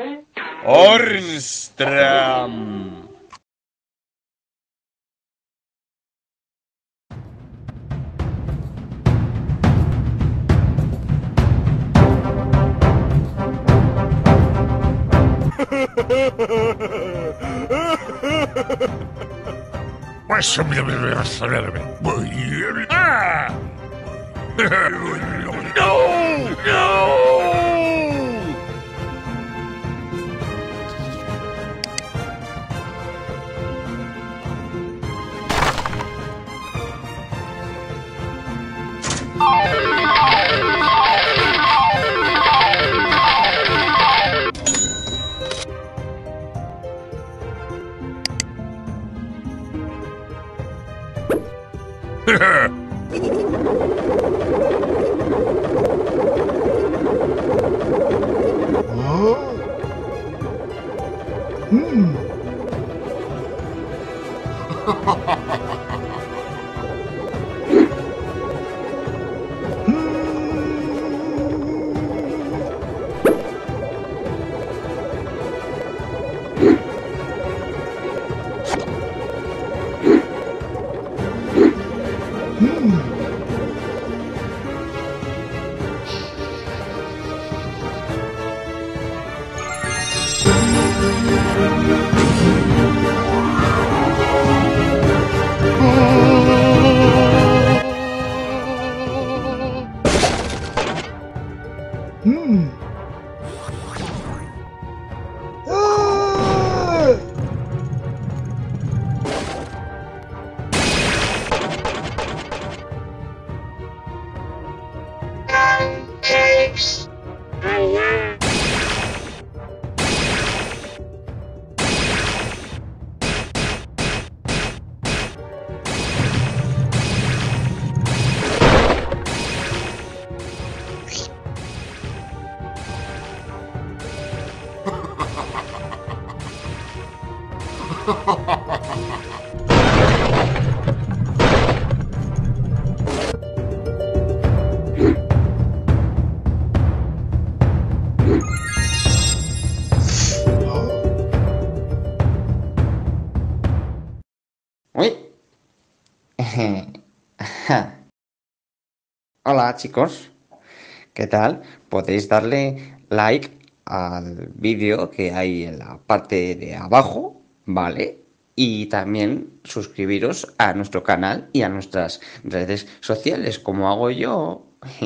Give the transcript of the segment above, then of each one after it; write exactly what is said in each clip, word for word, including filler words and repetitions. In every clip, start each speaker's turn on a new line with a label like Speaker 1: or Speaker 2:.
Speaker 1: Ornstram. Ah! No! No! Uy. Hola chicos, ¿qué tal? Podéis darle like al vídeo que hay en la parte de abajo, ¿vale? Y también suscribiros a nuestro canal y a nuestras redes sociales, como hago yo.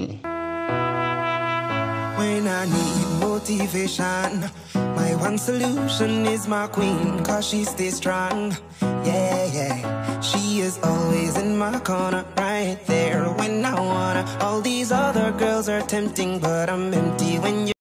Speaker 2: When I need motivation, my one solution is my queen, cause she stays strong. Yeah, yeah, she is always in my corner, right there when I wanna. All these other girls are tempting, but I'm empty when you